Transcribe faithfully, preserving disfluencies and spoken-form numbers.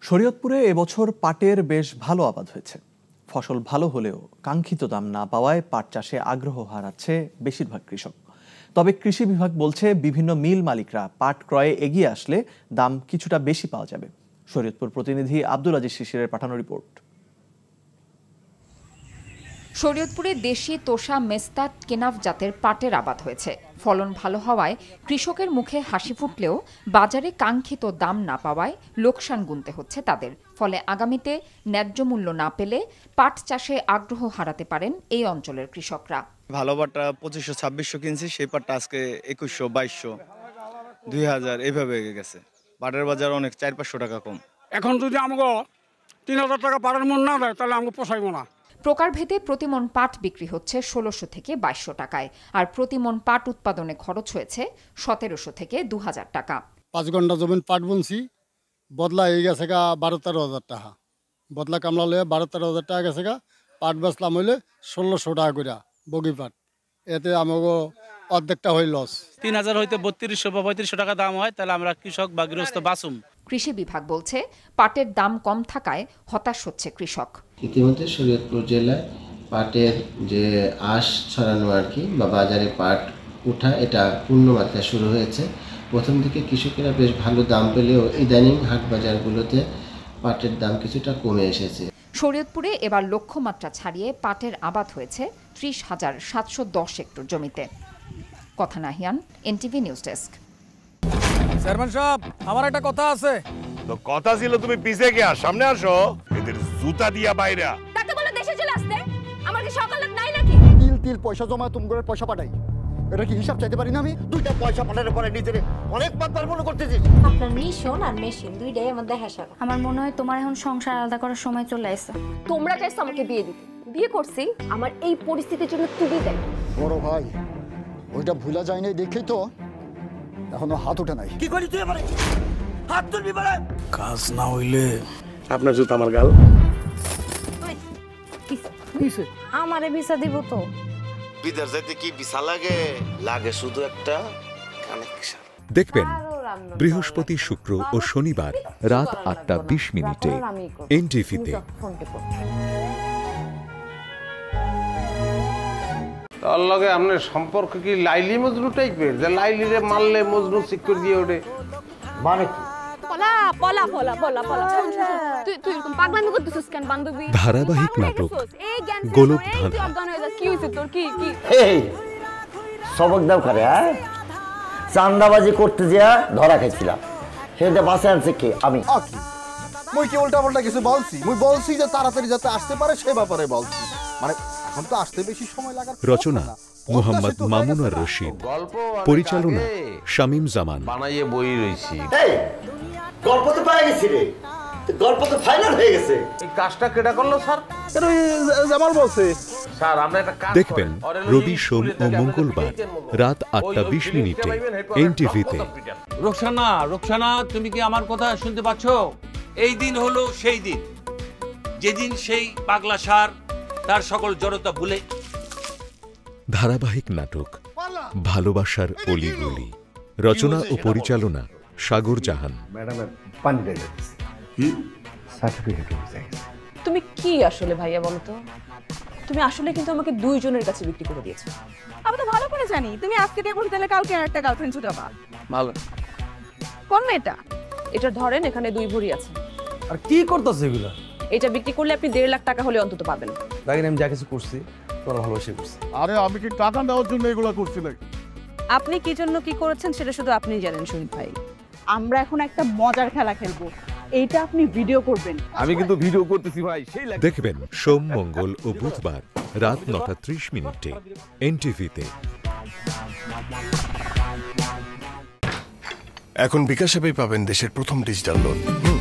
শরীয়তপুরে এবছর পাটের বেশ ভালো আবাদ হয়েছে। ফসল ভালো হলেও কাঙ্ক্ষিত দাম না পাওয়ায় পাট চাষে আগ্রহ হারাচ্ছে বেশিরভাগ কৃষক। তবে কৃষি বিভাগ বলছে বিভিন্ন মিল মালিকরা পাট ক্রয়ে এগিয়ে আসলে দাম কিছুটা বেশি পাওয়া যাবে। শরীয়তপুর প্রতিনিধি আব্দুল আজিজ শিশিরের পাঠানো রিপোর্ট। শরীয়তপুরে দেশি তোষা মেস্তাত কেনাফ জাতের পাটের আবাদ হয়েছে। ফলন ভালো হওয়ায় কৃষকের মুখে হাসি ফুটলেও বাজারে কাঙ্ক্ষিত দাম না পাওয়ায় লোকসান গুনতে হচ্ছে তাদের। ফলে আগামীতে ন্যায্য মূল্য না পেলে পাট চাষে আগ্রহ হারাতে পারেন এই অঞ্চলের কৃষকরা। ভালো পাটটা পঁচিশশো ছাব্বিশশো কিনছি, সেই পাটটা আজকে একুশশো বাইশশো দুই হাজার এইভাবে গেছে। পাটের বাজার অনেক চার পাঁচশো টাকা কম। এখন যদি আমাকে তিন হাজার টাকা পাটের মন না দেয় তাহলে আমাকে পোষাইব না। প্রকারভেদে প্রতিমন পাট বিক্রি হচ্ছে ষোলোশো থেকে বাইশশো টাকায়, আর প্রতিমন পাট উৎপাদনে খরচ হয়েছে সতেরোশো থেকে দু হাজার টাকা। পাঁচ ঘন্টা জমিন পাট বুনছি, বদলা এই গেছে গা বারো তেরো হাজার টাকা। বদলা কামলা লয়ে বারো তেরো হাজার টাকা গেছে গা। পাট বেচলাম হইলে ষোলোশো টাকা করে বগি পাট, এতে আমাকে অর্ধেকটা হয়ে লস। তিন হাজার হইতে বত্রিশশো বা পঁয়ত্রিশশো টাকা দাম হয়, তাহলে আমরা কৃষক বা গৃহস্থ বাঁচুম। কৃষি বিভাগ বলছে পাটের দাম কম থাকায় হতাশ হচ্ছে কৃষক। ইতিমধ্যে শরীয়তপুর জেলায় পাটের যে আঁশ ছড়ানো আর কি বা বাজারে পাট ওঠা এটা পূর্ণমাত্রায় শুরু হয়েছে। প্রথম দিকে কৃষকেরা বেশ ভালো দাম পেলেও ইদানিং হাট বাজারগুলোতে পাটের দাম কিছুটা কমে এসেছে। শরীয়তপুরে এবার লক্ষ্যমাত্রা ছাড়িয়ে পাটের আবাদ হয়েছে ত্রিশ হাজার সাতশো দশ হেক্টর জমিতে। কথা Nahiyan, NTV news desk. Chairman সাহেব, আমার একটা কথা আছে। তো কথা ছিল তুমি পিছে গিয়া সামনে আসো, এদের জুতা দিয়া বাইরা। তাতে বলে দেশে চলে আসতে আমার কি সকাল নাই নাকি? তিল তিল পয়সা জমা তুমি করে পয়সা পাঠাই, এটা কি হিসাব চাইতে পারি না আমি? দুইটা পয়সা পাঠানোর পরে নিজেরে অনেক বারবার মনে করতেছি। আপনার মিশন আর মেশিন দুইটাই আমার দেখা সারা। আমার মনে হয় তোমার এখন সংসার আলাদা করার সময় চলে আসছে। তোমরা চাইছো আমাকে বিয়ে দিতে, বিয়ে করছি আমার এই পরিস্থিতির জন্য তুমি দেখ। বড় ভাই ওইটা ভুলা যায় নাই দেখেই তো এখনো হাত ওঠে নাই। কি করি তুই আমারে? হাত তুলবি বলে? কাজ না হইলে আপনার জুতা আমার গাল। কিসে? আমারে ভিসা দিব তো। বিদেশ যাইতে কি ভিসা লাগে? লাগে শুধু একটা কানেকশন। দেখবেন বৃহস্পতি, শুক্র ও শনিবার রাত আটটা বিশ মিনিটে এনটিভিতে। তার লগে আপনার সম্পর্ক কি লাইলি মজনু টাইপের, যে লাইলিরে মারলে মজনু চিক করে দিয়ে ওঠে? মানে কি? পলা পলা পলা পলা পলা তুই তুই এরকম পাগলামি করতেছিস কেন বান্ধবী? ধারাবাহিক নাটক গোলক ধাঁধা। কি হইছে তোর? কি কি এই সবক দাও করে, হ্যাঁ চান্দাবাজি করতে যা ধরা খাইছিলাম, সেটা বাসে আনছে কে? আমি। মুই কি উল্টা পাল্টা কিছু বলছি? মুই বলছি যে তাড়াতাড়ি যাতে আসতে পারে সে ব্যাপারে বলছি। মানে এখন তো আসতে বেশি সময় লাগার। রচনা মোহাম্মদ মামুনুর রশিদ, পরিচালনা শামীম জামান। বানাইয়ে বই রইছি। এই গল্প তো পাই গেছি রে, গল্প তো ফাইনাল হয়ে গেছে। এই কাজটা কেডা করলো স্যার? এর ওই জামাল বলছে। স্যার আমরা একটা কাজ দেখবেন রবি, সোম ও মঙ্গলবার রাত আটটা বিশ মিনিটে এনটিভিতে। রোকসানা, রোকসানা, তুমি কি আমার কথা শুনতে পাচ্ছ? এই দিন হলো সেই দিন যেদিন সেই পাগলা সার তার সকল জড়তা ভুলে। ধারাবাহিক নাটক ভালোবাসার অলিগলি। রচনা ও পরিচালনা সাগর জাহান। তুমি কি আসলে ভাইয়া বলো তো? তুমি আসলে কিন্তু আমাকে দুইজনের কাছে বিক্রি করে দিয়েছো। আমি তো ভালো করে জানি তুমি আজকে দিয়ে বলতে গেলে কালকে একটা গার্লফ্রেন্ড ছুটাবা। ভালো কোন মেয়েটা? এটা ধরেন, এখানে দুই ভরি আছে। আর কি করতেছে এগুলা? এটা বিক্রি করলে আপনি দেড় লাখ টাকা হলে অন্তত পাবেন। দেখেন আমি যা কিছু করছি তোরা ভালোবাসে করছি। আরে আমি কি টাকা দেওয়ার জন্য এগুলো করছি নাকি? আপনি কি জন্য কি করেছেন সেটা শুধু আপনিই জানেন শহীদ ভাই। আমরা এখন একটা মজার খেলা খেলবো, এইটা আপনি ভিডিও করবেন। আমি কিন্তু ভিডিও করতেছি ভাই। সেই দেখবেন সোম, মঙ্গল ও বুধবার রাত নটা ত্রিশ মিনিটে এনটিভিতে। এখন বিকাশ অ্যাপে পাবেন দেশের প্রথম ডিজিটাল লোন।